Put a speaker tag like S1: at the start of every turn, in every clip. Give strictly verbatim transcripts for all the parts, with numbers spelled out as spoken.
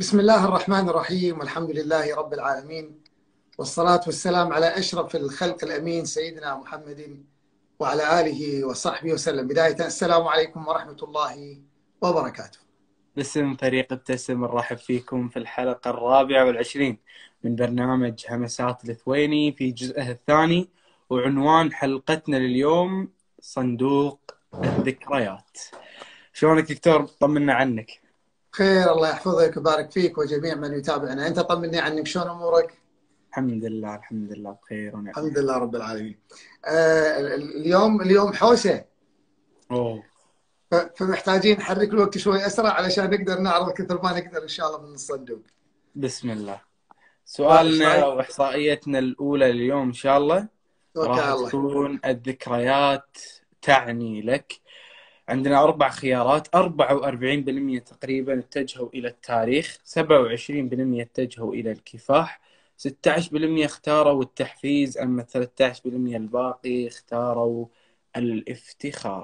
S1: بسم الله الرحمن الرحيم، والحمد لله رب العالمين، والصلاة والسلام على أشرف الخلق الأمين سيدنا محمد وعلى آله وصحبه وسلم. بداية السلام عليكم ورحمة الله وبركاته.
S2: باسم فريق ابتسم نرحب فيكم في الحلقة الرابعة والعشرين من برنامج همسات الثويني في جزءه الثاني، وعنوان حلقتنا لليوم صندوق الذكريات. شلونك دكتور؟ طمنا عنك.
S1: خير، الله يحفظك ويبارك فيك وجميع من يتابعنا. أنت طمني عنك، شلون أمورك؟
S2: الحمد لله الحمد لله بخير ونعم.
S1: الحمد لله رب العالمين. آه اليوم اليوم حوسة.
S2: أوه.
S1: فمحتاجين نحرك الوقت شوي أسرع علشان نقدر نعرض كثر ما نقدر إن شاء الله من الصندوق.
S2: بسم الله. سؤالنا وإحصائيتنا الأولى اليوم إن شاء الله راح تكون الذكريات تعني لك. عندنا أربع خيارات، أربعة وأربعين بالمئة تقريبا اتجهوا إلى التاريخ، سبعة وعشرين بالمئة اتجهوا إلى الكفاح، ستة عشر بالمئة اختاروا التحفيز، أما ثلاثة عشر بالمئة الباقي اختاروا الافتخار.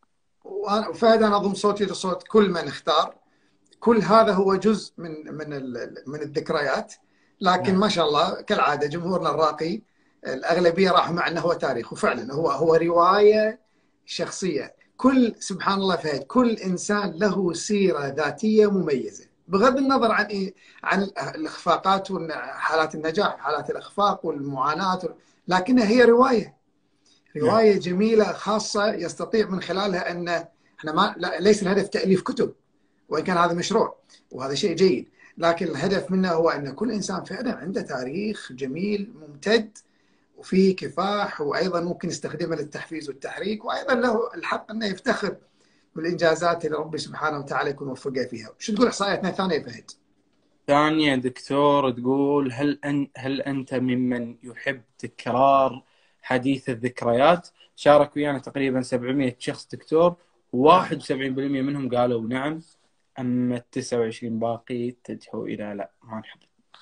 S1: وفهد أنا أضم صوتي لصوت كل من اختار. كل هذا هو جزء من من من الذكريات، لكن ما شاء الله كالعادة جمهورنا الراقي الأغلبية راح مع أنه هو تاريخ، وفعلا هو هو رواية شخصية. كل سبحان الله فهد، كل إنسان له سيرة ذاتية مميزة بغض النظر عن إيه، عن الإخفاقات وحالات النجاح وحالات الإخفاق والمعاناة، لكنها هي رواية رواية جميلة خاصة يستطيع من خلالها أن احنا ما لا ليس الهدف تأليف كتب، وإن كان هذا مشروع وهذا شيء جيد، لكن الهدف منه هو أن كل إنسان فعلا عنده تاريخ جميل ممتد وفيه كفاح، وأيضا ممكن يستخدمه للتحفيز والتحريك، وأيضا له الحق أنه يفتخر بالإنجازات اللي ربي سبحانه وتعالى يكون موفقه فيها. شو تقول إحصائياتنا الثانية فهد؟
S2: ثانية دكتور تقول هل أن هل أنت ممن يحب تكرار حديث الذكريات؟ شارك ويانا تقريبا سبعمئة شخص دكتور، واحد وسبعين بالمئة منهم قالوا نعم، أما التسعة وعشرين باقي اتجهوا إلى لا ما نحب.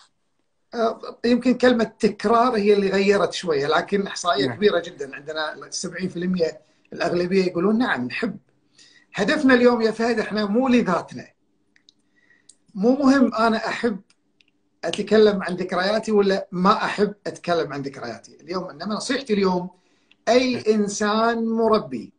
S1: يمكن كلمة تكرار هي اللي غيرت شوية، لكن إحصائية نعم. كبيرة جدا. عندنا سبعين بالمئة الأغلبية يقولون نعم نحب. هدفنا اليوم يا فهد احنا مو لذاتنا، مو مهم أنا أحب أتكلم عن ذكرياتي ولا ما أحب أتكلم عن ذكرياتي اليوم، إنما نصيحتي اليوم أي إنسان مربي،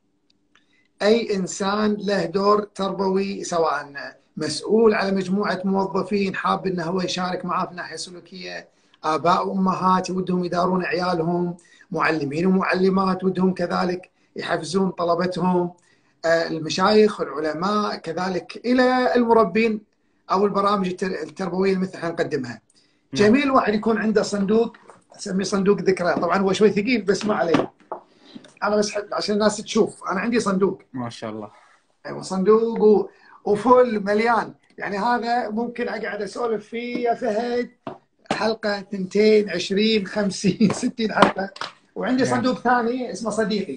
S1: أي إنسان له دور تربوي، سواء مسؤول على مجموعة موظفين حاب أنه هو يشارك معاه في ناحية سلوكية، آباء وأمهات ودهم يدارون عيالهم، معلمين ومعلمات ودهم كذلك يحفزون طلبتهم، المشايخ والعلماء كذلك، إلى المربين أو البرامج التربوية اللي مثل احنا نقدمها. جميل واحد يكون عنده صندوق، أسميه صندوق ذكريات. طبعا هو شوي ثقيل بس ما عليه، أنا بس عشان الناس تشوف أنا عندي صندوق
S2: ما شاء الله.
S1: أيوة صندوق و... وفل مليان، يعني هذا ممكن أقعد أسولف فيه يا فهد حلقة ثنتين عشرين خمسين ستين حلقة. وعندي صندوق ثاني اسمه صديقي.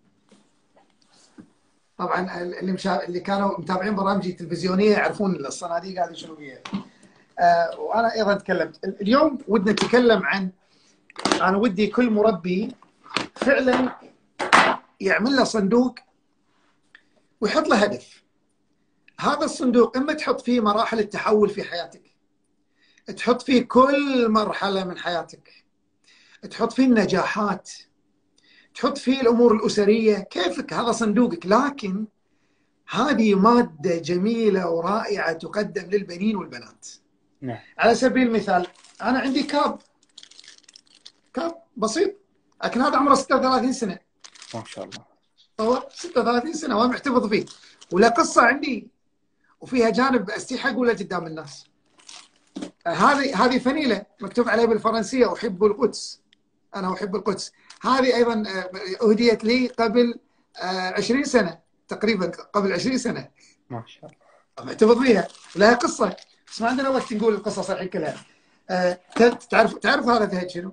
S1: طبعا اللي مشا... اللي كانوا متابعين برامجي التلفزيونيه يعرفون الصناديق هذه شنو هي. آه وانا ايضا تكلمت اليوم. ودنا نتكلم عن، انا ودي كل مربي فعلا يعمل له صندوق ويحط له هدف. هذا الصندوق اما تحط فيه مراحل التحول في حياتك، تحط فيه كل مرحله من حياتك، تحط فيه النجاحات، تحط فيه الامور الاسريه، كيفك، هذا صندوقك. لكن هذه ماده جميله ورائعه تقدم للبنين والبنات.
S2: نعم.
S1: على سبيل المثال انا عندي كاب كاب بسيط، لكن هذا عمره ستة وثلاثين سنه.
S2: ما شاء الله.
S1: هو ستة وثلاثين سنه وانا محتفظ فيه، ولا قصه عندي وفيها جانب استحي اقوله قدام الناس. هذه هذه فنيله مكتوب عليها بالفرنسيه احب القدس، انا احب القدس. هذه ايضا اهديت لي قبل عشرين سنه تقريبا، قبل عشرين سنه.
S2: ما شاء الله.
S1: محتفظ فيها ولها قصه، بس ما عندنا وقت نقول القصص الحين كلها. تعرف تعرف هذا فهد شنو؟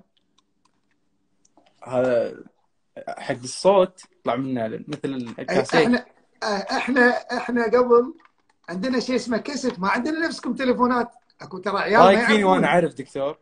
S2: هذا حق الصوت يطلع منه مثل الكاسيت.
S1: احنا احنا احنا قبل عندنا شيء اسمه كاسيت، ما عندنا نفسكم تليفونات. اكو ترى عيال
S2: ما يكفيني وانا اعرف دكتور.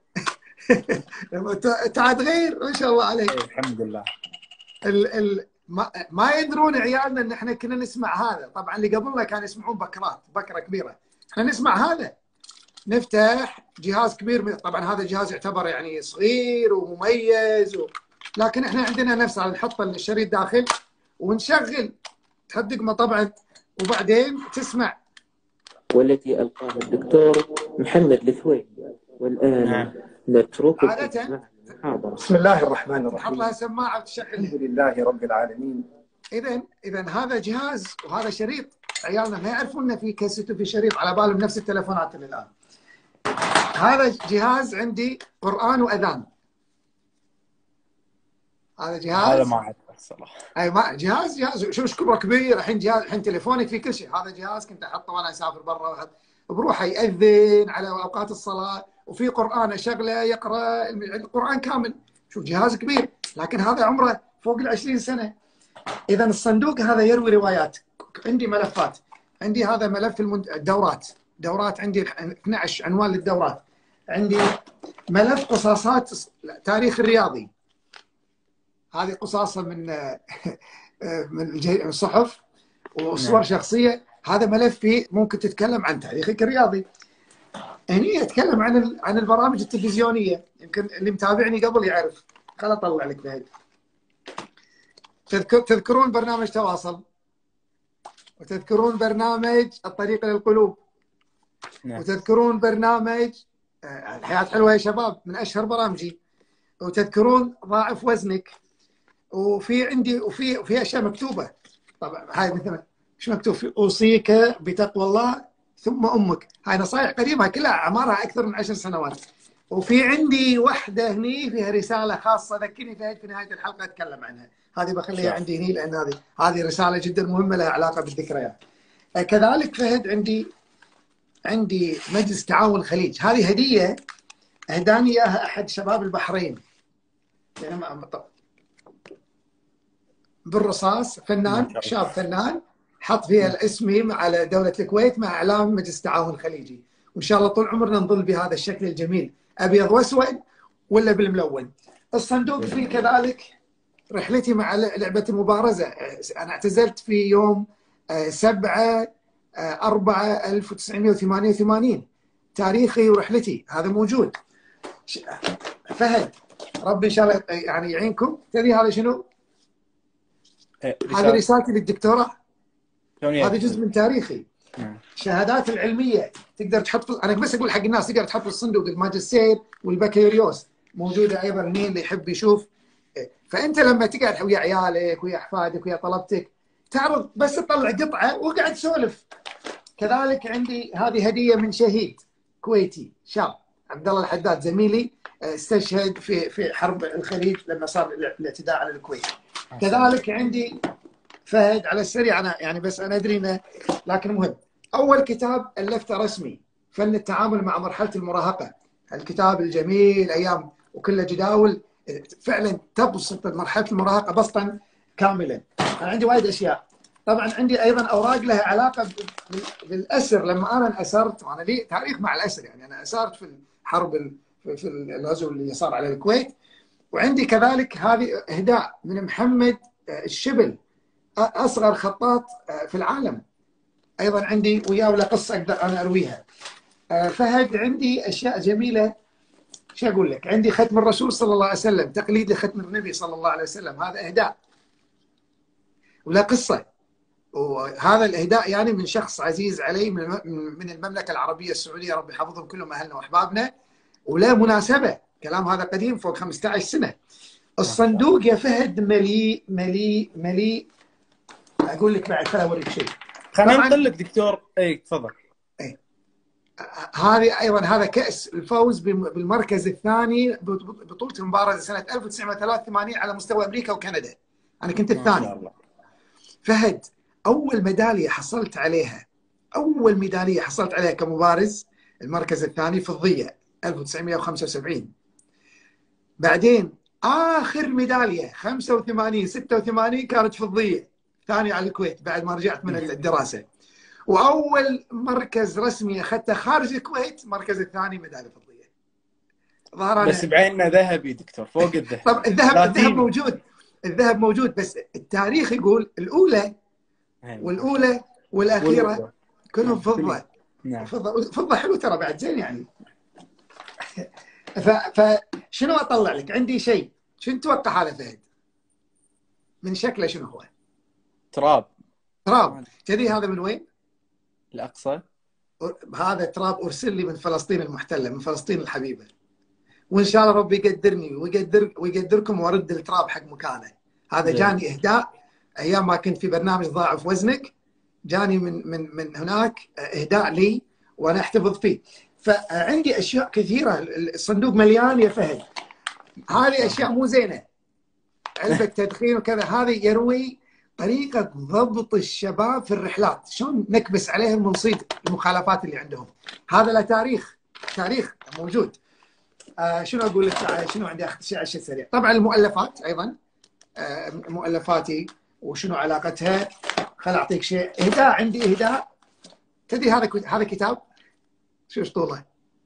S1: تعال غير ما شاء الله عليك.
S2: الحمد لله.
S1: ال ال ما, ما يدرون عيالنا ان احنا كنا نسمع هذا. طبعا اللي قبلنا كانوا يسمعون بكرات، بكره كبيره، احنا نسمع هذا. نفتح جهاز كبير، طبعا هذا الجهاز يعتبر يعني صغير ومميز و... لكن احنا عندنا نفسه نحط الشريط داخل ونشغل تحدق طبعا، وبعدين تسمع.
S3: والتي ألقاها الدكتور محمد الثويبي. والآن نعم. نترككم
S1: عادة. بسم الله الرحمن الرحيم. تحط لها سماعة وتشغل. الحمد لله رب العالمين. إذا إذا هذا جهاز وهذا شريط، عيالنا ما يعرفون إن في كاسيت وفي شريط، على بالهم نفس التلفونات اللي الآن. هذا جهاز عندي قرآن وأذان. هذا جهاز.
S2: هذا ما أعرف الصراحة.
S1: أي ما جهاز جهاز شو ايش كبره كبير. الحين جهاز، الحين تليفونك فيه كل شيء. هذا جهاز كنت أحطه وأنا أسافر برا، بروحه يأذن على أوقات الصلاة، وفي قرآن أشغله يقرأ القرآن كامل. شوف جهاز كبير، لكن هذا عمره فوق العشرين سنة. إذا الصندوق هذا يروي روايات. عندي ملفات، عندي هذا ملف الدورات، دورات عندي اثني عشر عنوان للدورات. عندي ملف قصاصات تاريخ الرياضي، هذه قصاصة من من الصحف وصور شخصية. هذا ملف فيه ممكن تتكلم عن تاريخك الرياضي. هني اتكلم عن عن البرامج التلفزيونيه، يمكن اللي متابعني قبل يعرف. خل اطلع لك فهد. تذكر تذكرون برنامج تواصل، وتذكرون برنامج الطريق للقلوب، نعم. وتذكرون برنامج الحياه حلوه يا شباب من اشهر برامجي، وتذكرون ضاعف وزنك، وفي عندي وفي وفي اشياء مكتوبه. طبعا هاي مثلا ايش مكتوب؟ اوصيك بتقوى الله ثم امك. هاي نصائح قديمه كلها اعمارها اكثر من عشر سنوات. وفي عندي واحده هني فيها رساله خاصه، ذكرني فهد في نهايه الحلقه اتكلم عنها. هذه بخليها عندي هني لان هذه هذه رساله جدا مهمه لها علاقه بالذكريات. كذلك فهد عندي عندي مجلس تعاون الخليج. هذه هديه اهداني اياها احد شباب البحرين، يعني بالرصاص، فنان شاب فنان، حط فيها اسمي على دولة الكويت مع إعلام مجلس التعاون الخليجي. وإن شاء الله طول عمرنا نظل بهذا الشكل الجميل، أبيض وأسود ولا بالملون. الصندوق فيه كذلك رحلتي مع لعبة المبارزة. أنا اعتزلت في يوم سبعة أربعة ألف وتسعمئة وثمانية وثمانين. تاريخي ورحلتي هذا موجود. فهد ربي إن شاء الله يعني يعينكم. تدري هذا شنو؟ هذه رسالتي للدكتوراه. هذا جزء من تاريخي. الشهادات العلميه تقدر تحط في... انا بس اقول حق الناس تقدر تحط في الصندوق الماجستير والبكالوريوس موجوده ايضا هني اللي يحب يشوف. فانت لما تقعد ويا عيالك ويا احفادك ويا طلبتك تعرض بس تطلع قطعه وقعد تسولف. كذلك عندي هذه هديه من شهيد كويتي شاب، عبد الله الحداد زميلي، استشهد في في حرب الخليج لما صار الاعتداء على الكويت. كذلك عندي فهد على السريع، انا يعني بس انا ادري انه لكن مهم. اول كتاب الفته رسمي، فن التعامل مع مرحله المراهقه. الكتاب الجميل ايام وكله جداول فعلا تبسط مرحله المراهقه بسطا كاملا. انا عندي وايد اشياء. طبعا عندي ايضا اوراق لها علاقه بالاسر. لما انا انأسرت، وانا لي تاريخ مع الاسر، يعني انا اسرت في الحرب في الغزو اللي صار على الكويت. وعندي كذلك هذه اهداء من محمد الشبل، اصغر خطاط في العالم. ايضا عندي وياه ولا قصه اقدر انا ارويها. فهد عندي اشياء جميله. شو اقول لك؟ عندي ختم الرسول صلى الله عليه وسلم، تقليد لختم النبي صلى الله عليه وسلم، هذا اهداء ولا قصه. وهذا الاهداء يعني من شخص عزيز علي من المملكه العربيه السعوديه، ربي يحفظهم كلهم اهلنا واحبابنا. ولا مناسبه، كلام هذا قديم فوق خمسة عشر سنه. الصندوق يا فهد مليء مليء مليء. اقول لك بعد خليني اوريك شيء.
S2: خلينا ننقل لك دكتور. اي تفضل.
S1: اي هذه ايضا هذا كاس الفوز بالمركز الثاني بطوله المبارزه سنه ألف وتسعمئة وثلاثة وثمانين على مستوى امريكا وكندا. انا كنت الثاني. فهد اول ميداليه حصلت عليها، اول ميداليه حصلت عليها كمبارز المركز الثاني فضيه ألف وتسعمئة وخمسة وسبعين. بعدين اخر ميداليه خمسة وثمانين ستة وثمانين كانت فضيه، ثاني على الكويت بعد ما رجعت من الدراسه. واول مركز رسمي اخذته خارج الكويت مركز الثاني ميداليه فضيه.
S2: ظهر بس بعيننا ذهبي دكتور فوق الذهب.
S1: طب الذهب الذهب موجود، الذهب موجود، بس التاريخ يقول الاولى والاولى والاخيره كلهم فضه.
S2: نعم.
S1: فضه فضه حلو ترى بعد زين يعني. فشنو اطلع لك؟ عندي شيء، شنو تتوقع هذا فهد؟ من شكله شنو هو؟
S2: تراب.
S1: تراب. تدري هذا من وين؟
S2: الأقصى.
S1: هذا تراب ارسل لي من فلسطين المحتله، من فلسطين الحبيبه، وان شاء الله ربي يقدرني ويقدر ويقدركم وارد التراب حق مكانه. هذا جاني اهداء ايام ما كنت في برنامج ضاعف وزنك، جاني من من من هناك اهداء لي وانا احتفظ فيه. فعندي اشياء كثيره، الصندوق مليان يا فهد. هذه اشياء مو زينه، علبه تدخين وكذا. هذه يروي طريقه ضبط الشباب في الرحلات، شلون نكبس عليهم ونصيد المخالفات اللي عندهم. هذا له تاريخ، تاريخ موجود. آه شنو اقول لك؟ شنو عندي اخذ شيء شيء سريع. طبعا المؤلفات ايضا، آه مؤلفاتي وشنو علاقتها. خل اعطيك شيء اهداء. عندي اهداء. تدري هذا هذا كتاب شو طوله؟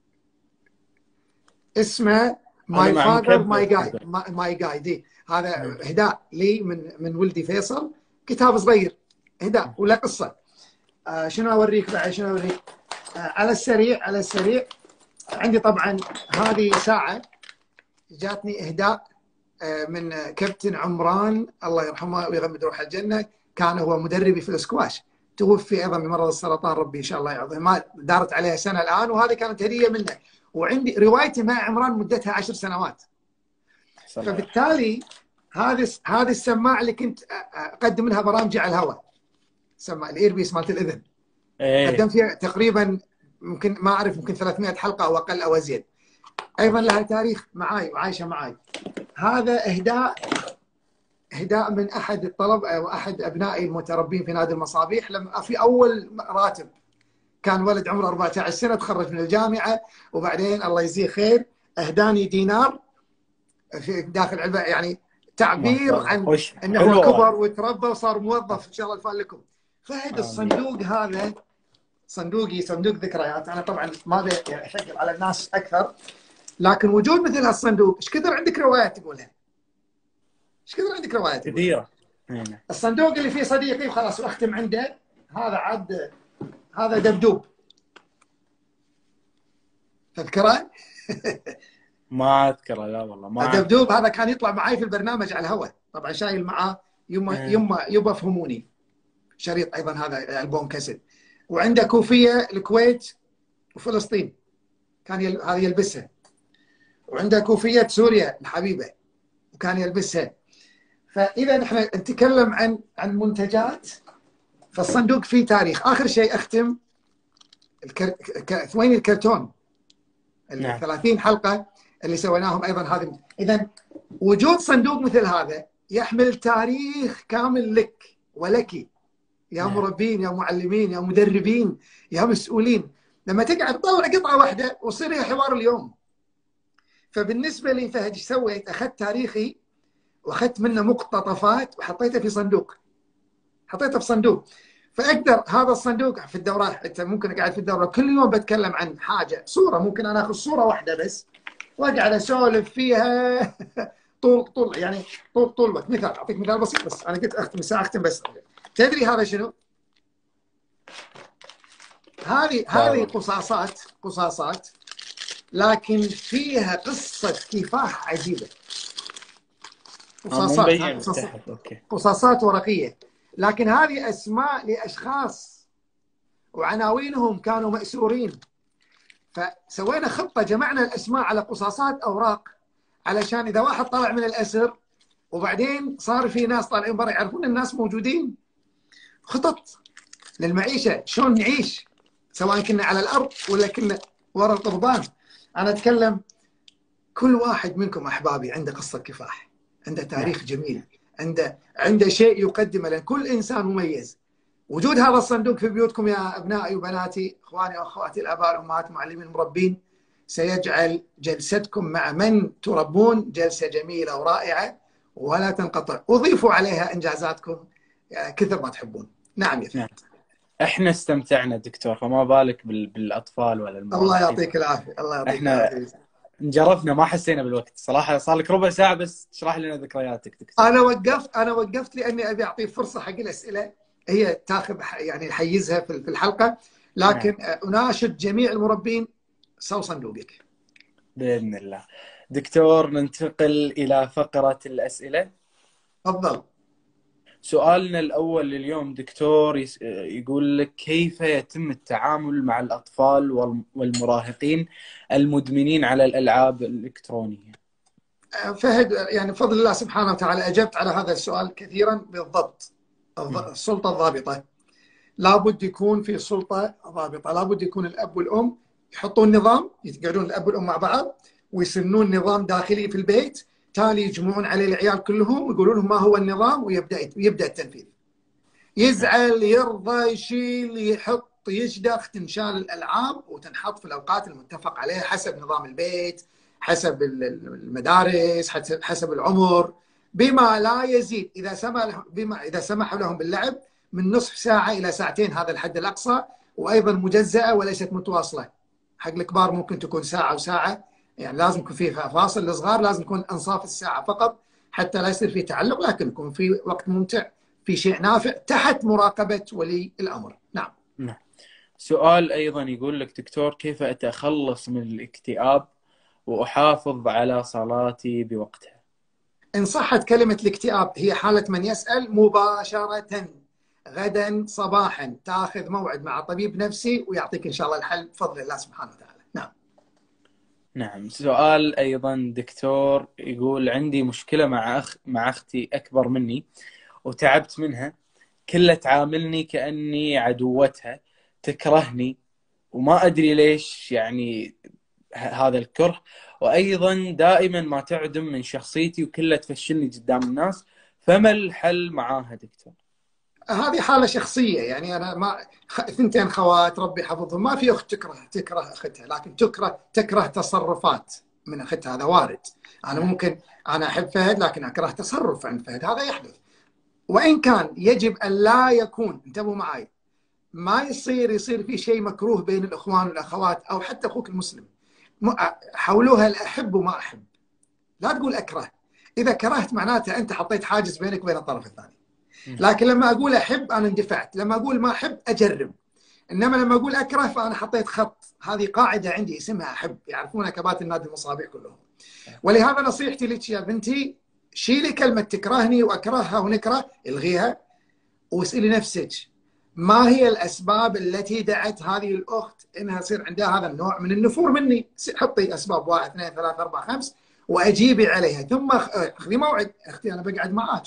S1: اسمه ماي فاذر ماي جايد. ماي جايد. هذا اهداء لي من من ولدي فيصل، كتاب صغير اهداء ولا قصه. آه شنو اوريك بعد؟ شنو اوريك؟ آه على السريع على السريع عندي طبعا هذه ساعه جاتني اهداء آه من كابتن عمران الله يرحمه ويغمد روحه الجنه. كان هو مدربي في الاسكواش، توفي ايضا بمرض السرطان، ربي ان شاء الله يعظم. ما دارت عليها سنه الان، وهذه كانت هديه منه. وعندي روايتي مع عمران مدتها عشر سنوات. فبالتالي هذه هذه السماعه اللي كنت اقدم منها برامجي على الهواء، سماعه الايربيس مالت الاذن.
S2: ايه.
S1: قدمت فيها تقريبا ممكن ما اعرف ممكن ثلاثمئة حلقه او اقل او ازيد. ايضا لها تاريخ معاي وعايشه معاي. هذا اهداء اهداء من احد الطلبه واحد ابنائي المتربين في نادي المصابيح. لما في اول راتب كان ولد عمره أربعة عشر سنه، تخرج من الجامعه، وبعدين الله يجزيه خير اهداني دينار في داخل علبه، يعني تعبير عن انه كبر وتربى وصار موظف ان شاء الله يفعل لكم. فهد الصندوق هذا صندوقي، صندوق ذكريات. انا طبعا ما ابي اشكل على الناس اكثر، لكن وجود مثل هالصندوق، ايش كثر عندك روايات تقولها؟ ايش كثر عندك روايات
S2: كثيره.
S1: الصندوق اللي فيه صديقي وخلاص واختم عنده، هذا عاد هذا دبدوب، تذكره؟
S2: ما اذكره لا والله ما.
S1: الدبدوب هذا كان يطلع معي في البرنامج على الهواء، طبعا شايل معاه يما يما يبا فهموني شريط ايضا، هذا البوم كاسيت. وعنده كوفيه الكويت وفلسطين كان يل... هذه يلبسها. وعنده كوفيه سوريا الحبيبه وكان يلبسها. فاذا احنا نتكلم عن عن منتجات، فالصندوق فيه تاريخ. اخر شيء اختم الكر... ك... وين الكرتون؟ ال ثلاثين حلقه اللي سويناهم ايضا هذه. اذا وجود صندوق مثل هذا يحمل تاريخ كامل لك ولك يا مربين يا معلمين يا مدربين يا مسؤولين. لما تقعد تطلع قطعه واحده ويصير هي حوار اليوم. فبالنسبه لي فهد ايش سويت؟ اخذت تاريخي واخذت منه مقتطفات وحطيته في صندوق. حطيته في صندوق. فاقدر هذا الصندوق في الدورات، انت ممكن اقعد في الدوره كل يوم بتكلم عن حاجه، صوره، ممكن انا اخذ صوره واحده بس واقعد اسولف فيها طول طول يعني طول طول الوقت. مثال اعطيك مثال بسيط بس، انا قلت اختم ساعه اختم بس. تدري هذا شنو؟ هذه هذه قصاصات قصاصات لكن فيها قصه كفاح عجيبه. قصاصات قصاصات, قصاصات ورقيه، لكن هذه اسماء لاشخاص وعناوينهم كانوا مأسورين. فسوينا خطه، جمعنا الاسماء على قصاصات اوراق، علشان اذا واحد طلع من الاسر وبعدين صار في ناس طالعين برا يعرفون الناس موجودين. خطط للمعيشه، شلون نعيش سواء كنا على الارض ولا كنا ورا القضبان. انا اتكلم كل واحد منكم احبابي عنده قصه كفاح، عنده تاريخ جميل، عنده عنده شيء يقدمه، لان كل انسان مميز. وجود هذا الصندوق في بيوتكم يا ابنائي وبناتي، اخواني واخواتي الاباء والامهات معلمين المربين، سيجعل جلستكم مع من تربون جلسه جميله ورائعه ولا تنقطع. اضيفوا عليها انجازاتكم كثر ما تحبون. نعم يا فهد.
S2: احنا استمتعنا دكتور، فما بالك بالاطفال ولا المراهقين.
S1: الله يعطيك العافيه. الله يعطيك
S2: احنا العافيه. انجرفنا ما حسينا بالوقت صراحه. صار لك ربع ساعه بس تشرح لنا ذكرياتك دكتور.
S1: انا وقفت انا وقفت لاني ابي اعطيه فرصه حق الاسئله، هي تاخذ يعني حيزها في الحلقه، لكن اناشد جميع المربين سو صندوقك
S2: باذن الله. دكتور ننتقل الى فقره الاسئله.
S1: تفضل.
S2: سؤالنا الأول اليوم دكتور يقول لك كيف يتم التعامل مع الأطفال والمراهقين المدمنين على الألعاب الإلكترونية؟
S1: فهد، يعني بفضل الله سبحانه وتعالى أجبت على هذا السؤال كثيرا بالضبط. السلطة الضابطة لابد يكون في سلطة ضابطة، لابد يكون الأب والأم يحطون نظام، يقعدون الأب والأم مع بعض ويسنون نظام داخلي في البيت، تالي يجمعون عليه العيال كلهم ويقولون لهم ما هو النظام ويبدا يبدا التنفيذ. يزعل يرضى يشيل يحط يشدخ، تنشال الالعاب وتنحط في الاوقات المتفق عليها حسب نظام البيت، حسب المدارس، حسب العمر، بما لا يزيد. اذا سمح بما اذا سمحوا لهم باللعب من نصف ساعه الى ساعتين، هذا الحد الاقصى، وايضا مجزاه وليست متواصله. حق الكبار ممكن تكون ساعه وساعه، يعني لازم يكون في فاصل. الصغار لازم يكون انصاف الساعه فقط حتى لا يصير في تعلق، لكن يكون في وقت ممتع، في شيء نافع تحت مراقبه ولي الامر. نعم.
S2: نعم. سؤال ايضا يقول لك دكتور كيف اتخلص من الاكتئاب واحافظ على صلاتي بوقتها؟
S1: ان صحت كلمه الاكتئاب هي حاله من يسال مباشره غدا صباحا تاخذ موعد مع طبيب نفسي ويعطيك ان شاء الله الحل بفضل الله سبحانه وتعالى. نعم.
S2: نعم. سؤال أيضا دكتور يقول عندي مشكلة مع أخ مع أختي أكبر مني وتعبت منها، كلها تعاملني كأني عدوتها، تكرهني وما أدري ليش يعني هذا الكره، وأيضا دائما ما تعدم من شخصيتي وكلها تفشلني قدام الناس، فما الحل معاها دكتور؟
S1: هذه حالة شخصية، يعني أنا ما ثنتين خوات ربي حفظهم، ما في أخت تكره تكره أختها، لكن تكره تكره تصرفات من أختها، هذا وارد. أنا ممكن أنا أحب فهد لكن أكره تصرف عند فهد، هذا يحدث. وإن كان يجب أن لا يكون، انتبهوا معي، ما يصير يصير في شيء مكروه بين الإخوان والأخوات أو حتى أخوك المسلم. حولوها الأحب وما أحب، لا تقول أكره. إذا كرهت معناته أنت حطيت حاجز بينك وبين الطرف الثاني. لكن لما اقول احب انا اندفعت، لما اقول ما احب اجرب، انما لما اقول اكره فانا حطيت خط. هذه قاعده عندي اسمها احب، يعرفونها كباتن نادي المصابيح كلهم. ولهذا نصيحتي لك يا بنتي، شيلي كلمه تكرهني واكرهها ونكره، الغيها واسالي نفسك ما هي الاسباب التي دعت هذه الاخت انها يصير عندها هذا النوع من النفور مني. حطي اسباب واحد اثنين ثلاث اربع خمس واجيبي عليها، ثم خذي موعد. اختي انا بقعد معاك،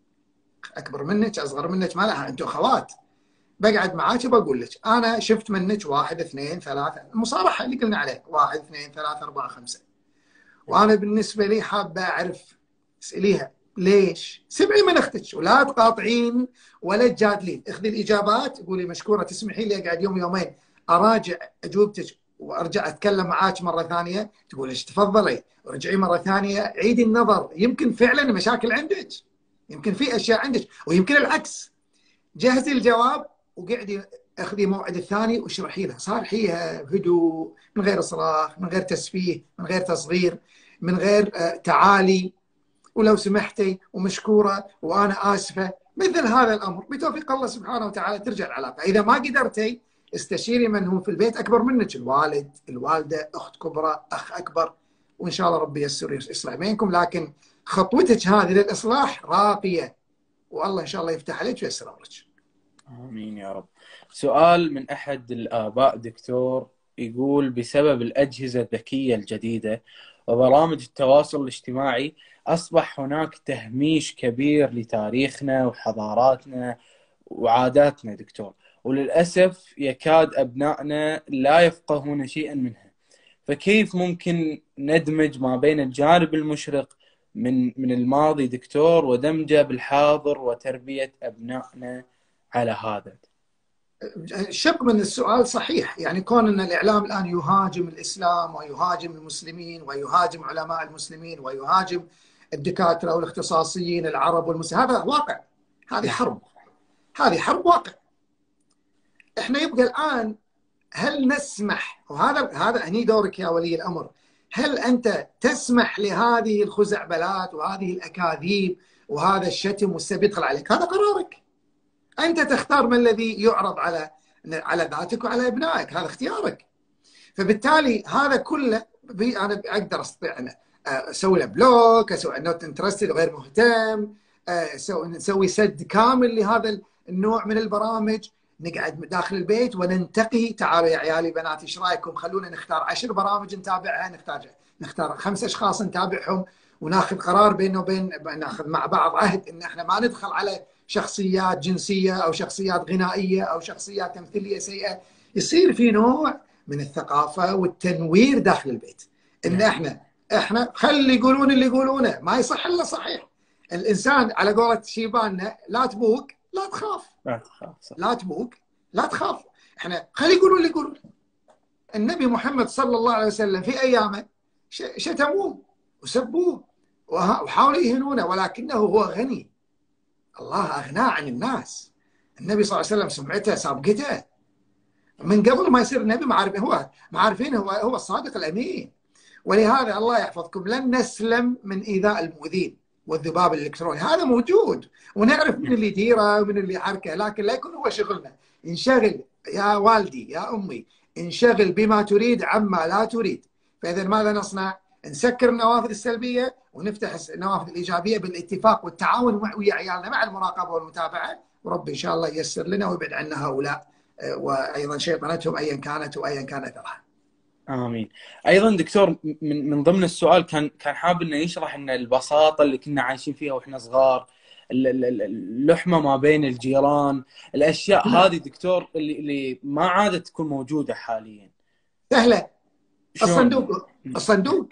S1: اكبر منك اصغر منك ما لها، انتم اخوات، بقعد معاك وبقول لك انا شفت منك واحد اثنين ثلاثه، المصارحه اللي قلنا عليه، واحد اثنين ثلاثه اربعه خمسه، وانا بالنسبه لي حابه اعرف. اساليها ليش؟ سمعي من اختك ولا تقاطعين ولا تجادلين، اخذي الاجابات، قولي مشكوره تسمحي لي اقعد يوم يومين اراجع اجوبتك وارجع اتكلم معاك مره ثانيه، تقول ايش تفضلي، ارجعي مره ثانيه عيدي النظر، يمكن فعلا مشاكل عندك، يمكن في اشياء عندك، ويمكن العكس. جهزي الجواب وقعدي اخذي موعد الثاني واشرحي لها، صارحيها بهدوء، من غير صراخ، من غير تسفيه، من غير تصغير، من غير تعالي، ولو سمحتي ومشكوره وانا اسفه، مثل هذا الامر. بتوفيق الله سبحانه وتعالى ترجع العلاقه. اذا ما قدرتي استشيري من هم في البيت اكبر منك، الوالد، الوالده، اخت كبرى، اخ اكبر، وان شاء الله ربي ييسر يصلح بينكم. لكن خطوتك هذه للاصلاح راقيه، والله ان شاء الله يفتح عليك وييسر امرك.
S2: امين يا رب. سؤال من احد الاباء دكتور يقول بسبب الاجهزه الذكيه الجديده وبرامج التواصل الاجتماعي اصبح هناك تهميش كبير لتاريخنا وحضاراتنا وعاداتنا دكتور، وللاسف يكاد ابنائنا لا يفقهون شيئا منها، فكيف ممكن ندمج ما بين الجانب المشرق من من الماضي دكتور ودمجه بالحاضر وتربيه ابنائنا على هذا؟
S1: شق من السؤال صحيح، يعني كون ان الاعلام الان يهاجم الاسلام ويهاجم المسلمين ويهاجم علماء المسلمين ويهاجم الدكاتره والاختصاصيين العرب والمسلمين، هذا واقع، هذه حرب، هذه حرب واقع. احنا يبقى الان هل نسمح، وهذا هذا هني دورك يا ولي الامر، هل انت تسمح لهذه الخزعبلات وهذه الاكاذيب وهذا الشتم والسب يدخل عليك؟ هذا قرارك. أنت تختار ما الذي يعرض على على ذاتك وعلى ابنائك، هذا اختيارك. فبالتالي هذا كله انا اقدر استطيع ان اسوي له بلوك، اسوي نوت انترستد غير مهتم، نسوي سد كامل لهذا النوع من البرامج، نقعد داخل البيت وننتقي. تعالوا يا عيالي بناتي ايش رايكم؟ خلونا نختار عشر برامج نتابعها، نختار نختار خمس اشخاص نتابعهم، وناخذ قرار بينه وبين ناخذ مع بعض عهد ان احنا ما ندخل على شخصيات جنسيه او شخصيات غنائيه او شخصيات تمثيليه سيئه. يصير في نوع من الثقافه والتنوير داخل البيت، ان احنا احنا خلي يقولون اللي يقولونه، ما يصح الا صحيح. الانسان على قولة شيباننا لا تبوق لا تخاف،
S2: لا تخاف صح.
S1: لا تبوق لا تخاف. احنا خلي يقولون اللي يقولون. النبي محمد صلى الله عليه وسلم في ايامه شتموه وسبوه وحاولوا يهنونه، ولكنه هو غني، الله اغناه عن الناس. النبي صلى الله عليه وسلم سمعته سابقته من قبل ما يصير النبي، ما عارفين هو ما عارفين هو هو الصادق الامين. ولهذا الله يحفظكم لن نسلم من ايذاء المؤذين والذباب الالكتروني، هذا موجود ونعرف من اللي يديره ومن اللي يحركه، لكن لا يكون هو شغلنا. انشغل يا والدي يا امي، انشغل بما تريد عما لا تريد. فاذا ماذا نصنع؟ نسكر النوافذ السلبيه ونفتح النوافذ الايجابيه بالاتفاق والتعاون ويا عيالنا مع المراقبه والمتابعه، ورب ان شاء الله ييسر لنا ويبعد عنا هؤلاء وايضا شيطنتهم ايا كانت وايا كان اثرها.
S2: امين. ايضا دكتور من من ضمن السؤال كان كان حاب انه يشرح ان البساطه اللي كنا عايشين فيها واحنا صغار، اللحمه ما بين الجيران، الاشياء هذه دكتور اللي اللي ما عادت تكون موجوده حاليا.
S1: سهله. الصندوق الصندوق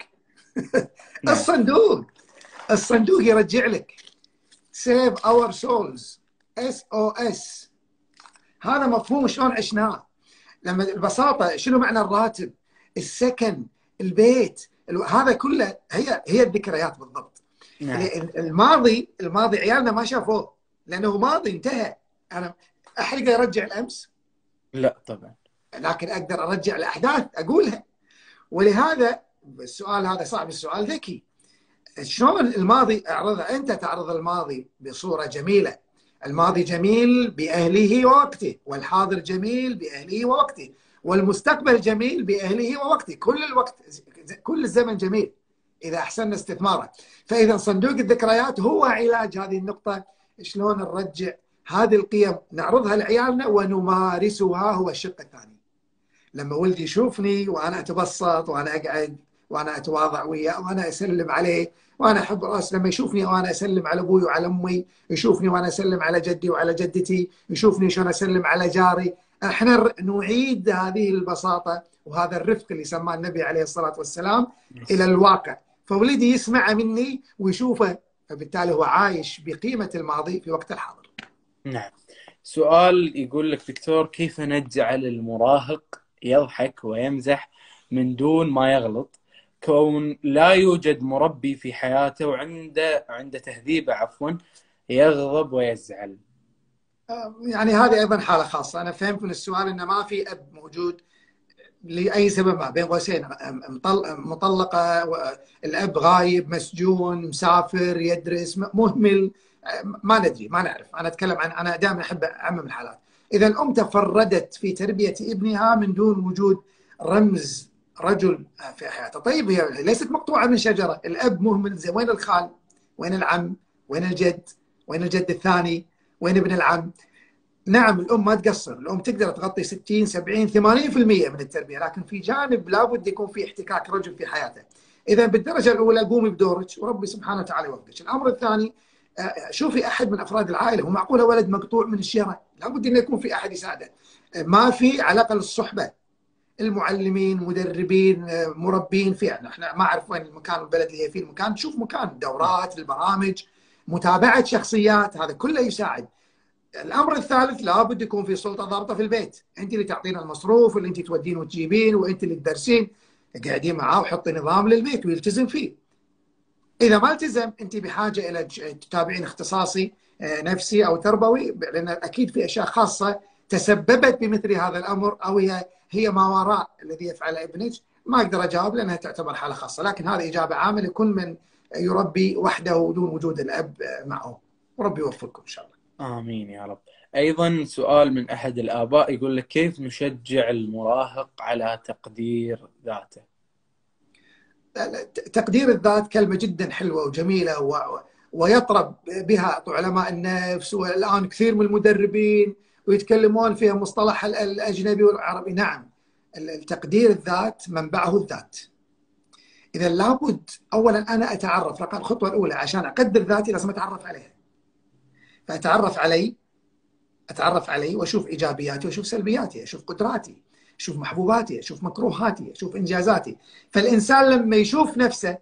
S1: الصندوق الصندوق يرجع لك save our souls اس او اس. هذا مفهوم شلون عشناه. لما البساطه شنو معنى الراتب، السكن، البيت، هذا كله هي هي الذكريات بالضبط. نعم. الماضي الماضي عيالنا ما شافوه لانه ماضي انتهى. انا احد يقدر يرجع الامس؟
S2: لا طبعا،
S1: لكن اقدر ارجع الاحداث اقولها. ولهذا السؤال هذا صعب، السؤال ذكي. شلون الماضي اعرضه؟ انت تعرض الماضي بصوره جميله. الماضي جميل باهله ووقته، والحاضر جميل باهله ووقته، والمستقبل جميل باهله ووقته. كل الوقت كل الزمن جميل اذا احسننا استثماره. فاذا صندوق الذكريات هو علاج هذه النقطه. شلون نرجع هذه القيم نعرضها لعيالنا ونمارسها، هو الشق الثاني. لما ولدي يشوفني وانا اتبسط وانا اقعد وانا اتواضع وياه وانا اسلم عليه وانا احب راس، لما يشوفني وانا اسلم على ابوي وعلى امي، يشوفني وانا اسلم على جدي وعلى جدتي، يشوفني شلون اسلم على جاري، احنا نعيد هذه البساطه وهذا الرفق اللي سماه النبي عليه الصلاه والسلام الى الواقع. فولدي يسمع مني ويشوفه، فبالتالي هو عايش بقيمه الماضي في وقت الحاضر.
S2: نعم. سؤال يقول لك دكتور، كيف نجعل المراهق يضحك ويمزح من دون ما يغلط، كون لا يوجد مربي في حياته وعنده عند تهذيبه عفوا يغضب ويزعل؟
S1: يعني هذه ايضا حاله خاصه. انا فهمت من السؤال انه ما في اب موجود لاي سبب ما، بين قوسين مطلقه، الاب غايب، مسجون، مسافر، يدرس، مهمل، ما ندري ما نعرف. انا اتكلم عن انا دائما احب اعمم الحالات. اذا الام تفردت في تربيه ابنها من دون وجود رمز رجل في حياته. طيب هي ليست مقطوعه من شجره. الاب مهمل، زي وين الخال؟ وين العم؟ وين الجد؟ وين الجد الثاني؟ وين ابن العم؟ نعم الام ما تقصر، الام تقدر تغطي ستين سبعين ثمانين بالمئة من التربيه، لكن في جانب لابد يكون في احتكاك رجل في حياته. اذا بالدرجه الاولى قومي بدورك وربي سبحانه وتعالى يوفقك. الامر الثاني، شوفي احد من افراد العائله. هو معقوله ولد مقطوع من الشارع؟ لابد انه يكون في احد يساعده. ما في على الاقل الصحبه، المعلمين، مدربين، مربين، في احنا ما اعرف وين المكان البلد اللي هي فيه المكان، تشوف مكان دورات، البرامج، متابعه شخصيات، هذا كله يساعد. الامر الثالث، لابد يكون في سلطه ضابطه في البيت. انت اللي تعطين المصروف واللي انت تودين وتجيبين وانت اللي تدرسين، قاعدين معاه وحطي نظام للبيت ويلتزم فيه. اذا ما التزم انت بحاجه الى تتابعين اختصاصي نفسي او تربوي، لان اكيد في اشياء خاصه تسببت بمثل هذا الامر، او هي هي ما وراء الذي يفعله ابنك. ما اقدر اجاوب لانها تعتبر حاله خاصه، لكن هذه اجابه عامه لكل من يربي وحده دون وجود الاب معه. وربي يوفقكم ان شاء الله.
S2: آمين يا رب. أيضا سؤال من أحد الآباء يقول لك كيف نشجع المراهق على تقدير ذاته؟
S1: تقدير الذات كلمة جدا حلوة وجميلة و... ويطرب بها علماء النفس، والآن كثير من المدربين ويتكلمون فيها مصطلح الأجنبي والعربي. نعم، التقدير الذات منبعه الذات. إذا لابد أولا أنا أتعرف، رقم الخطوة الأولى عشان أقدر ذاتي لازم أتعرف عليها. فأتعرف علي أتعرف علي وأشوف إيجابياتي وأشوف سلبياتي، أشوف قدراتي، أشوف محبوباتي، أشوف مكروهاتي، أشوف إنجازاتي. فالإنسان لما يشوف نفسه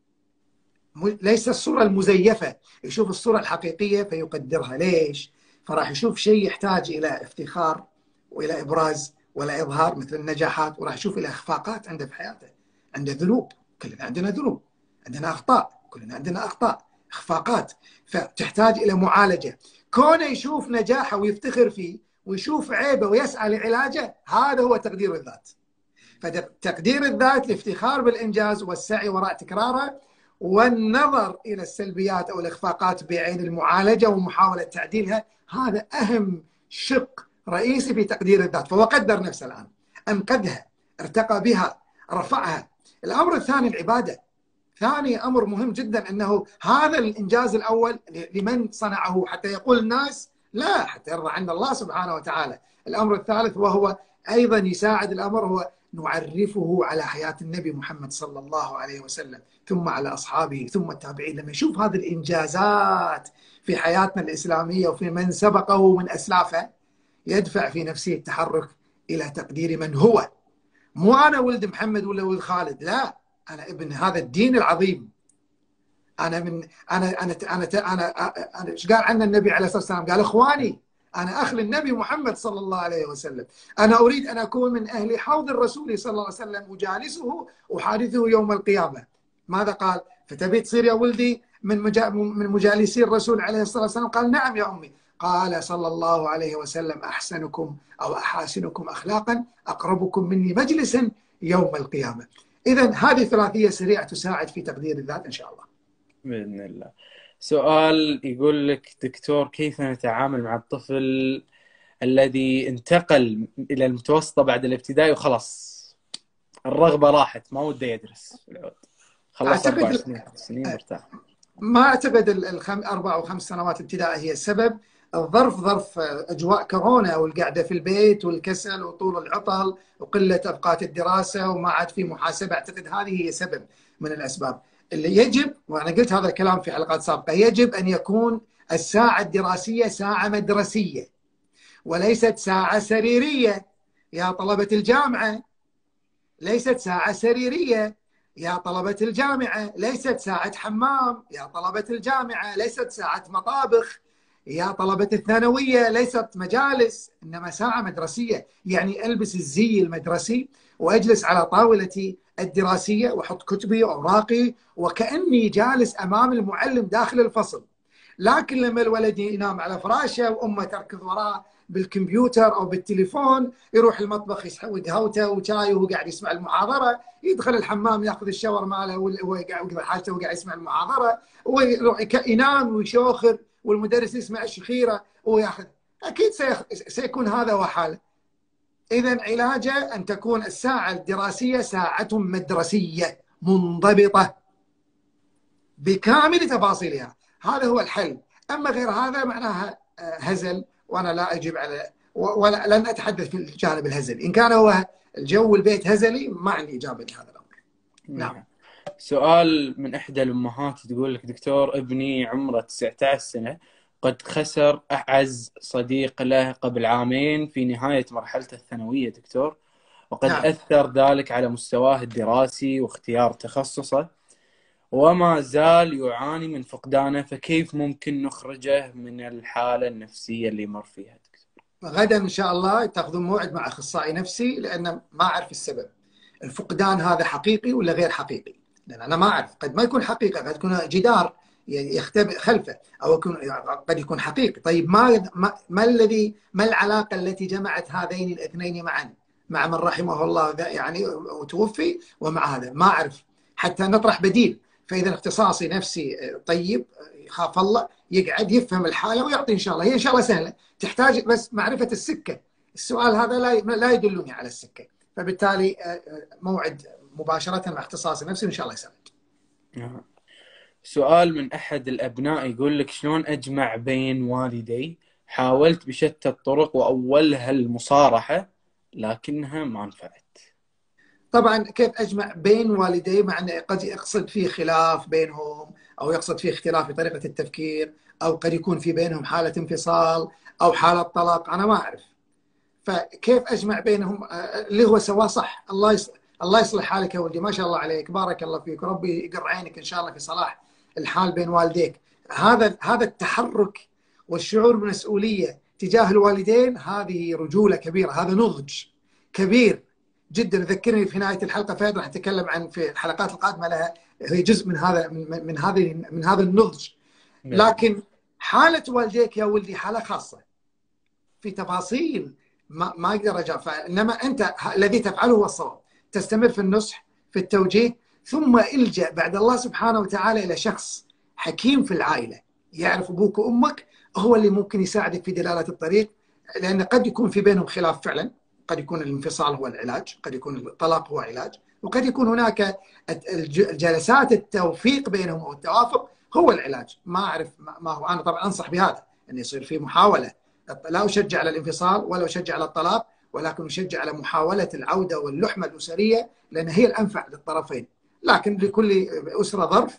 S1: ليس الصورة المزيفة، يشوف الصورة الحقيقية فيقدرها. ليش؟ فراح يشوف شيء يحتاج إلى افتخار وإلى إبراز ولا إظهار مثل النجاحات، وراح يشوف إلى إخفاقات عنده في حياته. عنده ذنوب، كلنا عندنا ذنوب، عندنا أخطاء، كلنا عندنا أخطاء، إخفاقات، فتحتاج إلى معالجة. كونه يشوف نجاحه ويفتخر فيه ويشوف عيبه ويسعى لعلاجه، هذا هو تقدير الذات. فتقدير الذات الافتخار بالإنجاز والسعي وراء تكراره، والنظر إلى السلبيات أو الإخفاقات بعين المعالجة ومحاولة تعديلها. هذا أهم شق رئيسي في تقدير الذات. فهو قدر نفسه الآن، أنقذها، ارتقى بها، رفعها. الأمر الثاني العبادة. ثاني أمر مهم جدا، أنه هذا الإنجاز الأول لمن صنعه حتى يقول الناس؟ لا، حتى يرضى عنا الله سبحانه وتعالى. الأمر الثالث وهو أيضا يساعد الأمر، هو نعرفه على حياة النبي محمد صلى الله عليه وسلم، ثم على أصحابه، ثم التابعين. لما يشوف هذه الإنجازات في حياتنا الإسلامية وفي من سبقه من أسلافه، يدفع في نفسه التحرك إلى تقدير من هو. مو أنا ولد محمد ولا ولد خالد، لا، أنا ابن هذا الدين العظيم. أنا من أنا أنا أنا أنا أنا إيش قال عنا النبي عليه الصلاة والسلام؟ قال إخواني، أنا أخ النبي محمد صلى الله عليه وسلم. أنا أريد أن أكون من أهل حوض الرسول صلى الله عليه وسلم، أجالسه أحادثه يوم القيامة. ماذا قال؟ فتبي تصير يا ولدي من من مجالسي الرسول عليه الصلاة والسلام؟ قال نعم يا أمي. قال صلى الله عليه وسلم: أحسنكم أو أحاسنكم أخلاقا أقربكم مني مجلسا يوم القيامة. إذن هذه ثلاثية سريعة تساعد في تقدير الذات إن شاء الله.
S2: بإذن الله. سؤال يقول لك دكتور، كيف نتعامل مع الطفل الذي انتقل إلى المتوسطة بعد الابتدائي وخلاص الرغبة راحت، ما وده يدرس العود، خلص أربع سنين سنين مرتاح؟
S1: ما أعتقد الأربع أو خمس سنوات ابتدائي هي السبب. الظرف ظرف أجواء كورونا والقعدة في البيت والكسل وطول العطل وقلة أوقات الدراسة وما عاد في محاسبة. أعتقد هذه هي سبب من الأسباب. اللي يجب، وأنا قلت هذا الكلام في حلقات سابقة، يجب أن يكون الساعة الدراسية ساعة مدرسية وليست ساعة سريرية يا طلبة الجامعة. ليست ساعة سريرية يا طلبة الجامعة. ليست ساعة حمام يا طلبة الجامعة. ليست ساعة مطابخ يا طلبة الثانوية. ليست مجالس، إنما ساعة مدرسية. يعني ألبس الزي المدرسي وأجلس على طاولتي الدراسية وأحط كتبي وأوراقي وكأني جالس أمام المعلم داخل الفصل. لكن لما الولد ينام على فراشه وأمه تركض وراه بالكمبيوتر أو بالتليفون، يروح المطبخ يسوي قهوته وشاي وهو قاعد يسمع المحاضرة، يدخل الحمام ياخذ الشاور ماله وهو قاعد يقضي حاجته وقاعد يسمع المحاضرة، ويروح ينام ويشوخر والمدرس يسمع الشخيرة وياخذ. أكيد سيكون هذا هو حاله. إذن علاجه أن تكون الساعة الدراسية ساعة مدرسية منضبطة بكامل تفاصيلها. هذا هو الحل. أما غير هذا معناها هزل، وأنا لا أجيب على ولا لن أتحدث في الجانب الهزلي. إن كان هو الجو البيت هزلي ما عندي إجابة لهذا الأمر. نعم.
S2: سؤال من إحدى الأمهات تقول لك دكتور، ابني عمره تسعة عشر سنة، قد خسر أعز صديق له قبل عامين في نهاية مرحلته الثانوية دكتور، وقد نعم. أثر ذلك على مستواه الدراسي واختيار تخصصه، وما زال يعاني من فقدانه. فكيف ممكن نخرجه من الحالة النفسية اللي يمر فيها دكتور؟
S1: غدا إن شاء الله تأخذون موعد مع أخصائي نفسي، لأن ما أعرف السبب. الفقدان هذا حقيقي ولا غير حقيقي؟ لأن أنا ما أعرف. قد ما يكون حقيقة، قد يكون جدار يختبئ خلفه، أو يكون قد يكون حقيقي. طيب ما ما, ما الذي ما العلاقة التي جمعت هذين الاثنين معا، مع من رحمه الله يعني وتوفي، ومع هذا ما أعرف حتى نطرح بديل. فاذا اختصاصي نفسي طيب يخاف الله يقعد يفهم الحاله ويعطي ان شاء الله. هي ان شاء الله سهله، تحتاج بس معرفه السكه. السؤال هذا لا لا يدلني على السكه، فبالتالي موعد مباشره مع اختصاصي نفسي وان شاء الله يساعد.
S2: سؤال من احد الابناء يقول لك شلون اجمع بين والدي؟ حاولت بشتى الطرق واولها المصارحه لكنها ما نفعت.
S1: طبعا كيف اجمع بين والدي؟ مع انه قد يقصد فيه خلاف بينهم، او يقصد فيه اختلاف في طريقه التفكير، او قد يكون في بينهم حاله انفصال او حاله طلاق، انا ما اعرف. فكيف اجمع بينهم؟ اللي هو سواه صح. الله يصلح الله يصلح حالك يا ولدي، ما شاء الله عليك، بارك الله فيك، ربي يقر عينك ان شاء الله في صلاح الحال بين والديك. هذا هذا التحرك والشعور بالمسؤوليه تجاه الوالدين هذه رجوله كبيره، هذا نضج كبير جدا. ذكرني في نهايه الحلقه فهد راح اتكلم عن في الحلقات القادمه لها، هي جزء من هذا من, من هذه من هذا النضج. لكن حاله والديك يا ولدي حاله خاصه في تفاصيل ما ما اقدر اجاوب، انما انت الذي تفعله هو الصواب. تستمر في النصح في التوجيه، ثم الجا بعد الله سبحانه وتعالى الى شخص حكيم في العائله يعرف ابوك وامك، هو اللي ممكن يساعدك في دلاله الطريق. لان قد يكون في بينهم خلاف فعلا، قد يكون الانفصال هو العلاج، قد يكون الطلاق هو علاج، وقد يكون هناك جلسات التوفيق بينهم او التوافق هو العلاج. ما اعرف ما هو. انا طبعا انصح بهذا، ان يصير في محاوله. لا اشجع على الانفصال ولا اشجع على الطلاق، ولكن اشجع على محاوله العوده واللحمه الاسريه، لان هي الانفع للطرفين. لكن لكل اسره ظرف،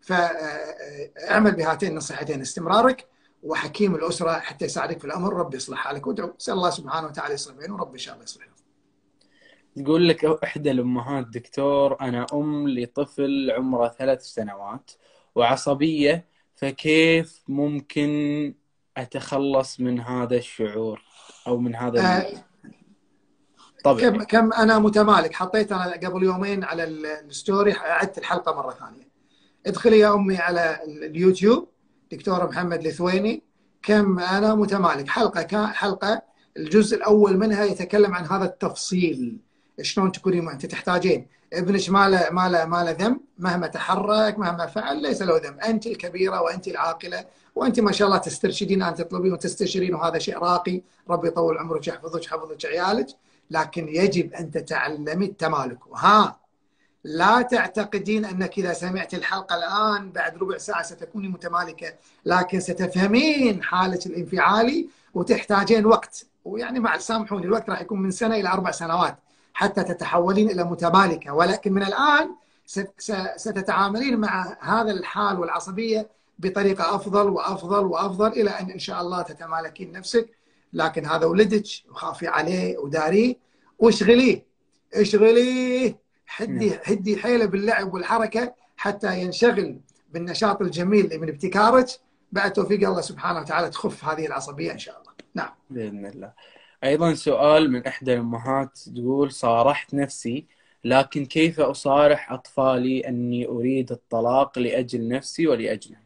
S1: فاعمل بهاتين النصيحتين: استمرارك وحكيم الاسره حتى يساعدك في الامر. ربي يصلح حالك، وادعو اسال الله سبحانه وتعالى يصلح بينه، وربي ان شاء الله يصلح.
S2: تقول لك احدى الامهات: دكتور انا ام لطفل عمره ثلاث سنوات وعصبيه، فكيف ممكن اتخلص من هذا الشعور او من هذا
S1: آه
S2: طبيعي؟
S1: كم كم انا متمالك. حطيت انا قبل يومين على الستوري، اعدت الحلقه مره ثانيه. ادخلي يا امي على اليوتيوب دكتور محمد الثويني، كم انا متمالك. حلقه حلقه الجزء الاول منها يتكلم عن هذا التفصيل، شلون تكوني انت تحتاجين ابنك ما له ما له ما له ذنب، مهما تحرك مهما فعل ليس له ذنب، انت الكبيره وانت العاقله، وانت ما شاء الله تسترشدين ان تطلبين وتستشيرين، وهذا شيء راقي. ربي يطول عمرك، يحفظك يحفظك عيالك. لكن يجب ان تتعلمي التمالك. وها لا تعتقدين انك اذا سمعت الحلقه الان بعد ربع ساعه ستكوني متمالكه، لكن ستفهمين حالك الانفعالي وتحتاجين وقت. ويعني مع سامحوني الوقت راح يكون من سنه الى اربع سنوات حتى تتحولين الى متمالكه، ولكن من الان ستتعاملين مع هذا الحال والعصبيه بطريقه افضل وافضل وافضل، الى ان ان شاء الله تتمالكين نفسك. لكن هذا ولدك وخافي عليه وداريه واشغليه اشغليه حدي هدي حيله باللعب والحركه حتى ينشغل بالنشاط الجميل اللي من ابتكارك. بعد توفيق الله سبحانه وتعالى تخف هذه العصبيه ان شاء الله. نعم
S2: باذن الله. ايضا سؤال من احدى الامهات تقول: صارحت نفسي لكن كيف اصارح اطفالي اني اريد الطلاق لاجل نفسي ولاجلهم؟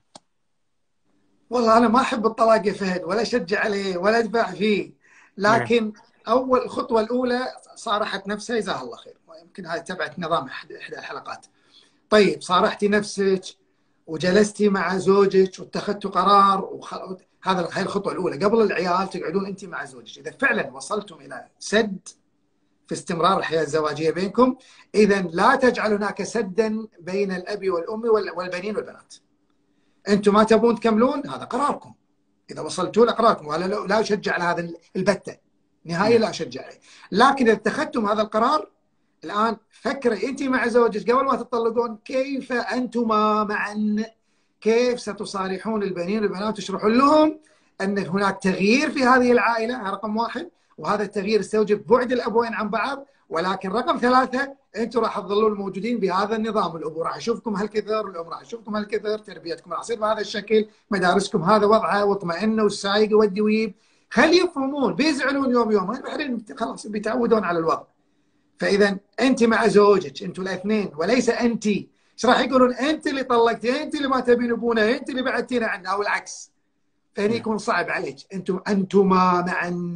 S1: والله انا ما احب الطلاق يا فهد، ولا اشجع عليه ولا ادفع فيه، لكن نعم. اول الخطوه الاولى صارحت نفسها، جزاها الله خير. يمكن هذه تبعت نظام احدى الحلقات. طيب صارحتي نفسك وجلستي مع زوجك واتخذتوا قرار وخ... هذا هي الخطوه الاولى. قبل العيال تقعدون انت مع زوجك. اذا فعلا وصلتم الى سد في استمرار الحياه الزواجيه بينكم، اذا لا تجعل هناك سدا بين الاب والام والبنين والبنات. انتم ما تبون تكملون، هذا قراركم. اذا وصلتوا لقراركم، ولا لا اشجع على هذا البته نهائيا، لا اشجع عليه. لكن اذا اتخذتم هذا القرار الان، فكري انت مع زوجك قبل ما تطلقون كيف انتما معا، كيف ستصارحون البنين والبنات وتشرحون لهم ان هناك تغيير في هذه العائله، رقم واحد، وهذا التغيير يستوجب بعد الابوين عن بعض. ولكن رقم ثلاثه، انتم راح تظلون موجودين بهذا النظام. الابو راح يشوفكم هالكثر، الام راح تشوفكم هالكثر، تربيتكم راح تصير بهذا الشكل، مدارسكم هذا وضعها، واطمئنوا والسايق يودي ويجيب. خلي يفهمون، بيزعلون يوم يومين، بعدين خلاص بيتعودون على الوضع. فاذا انت مع زوجك، انتم الاثنين، وليس انت. ايش راح يقولون؟ انت اللي طلقتي، انت اللي ما تبين ابونا، انت اللي بعدتينا عنه، او العكس. فهني يكون صعب عليك. انتم انتما معا.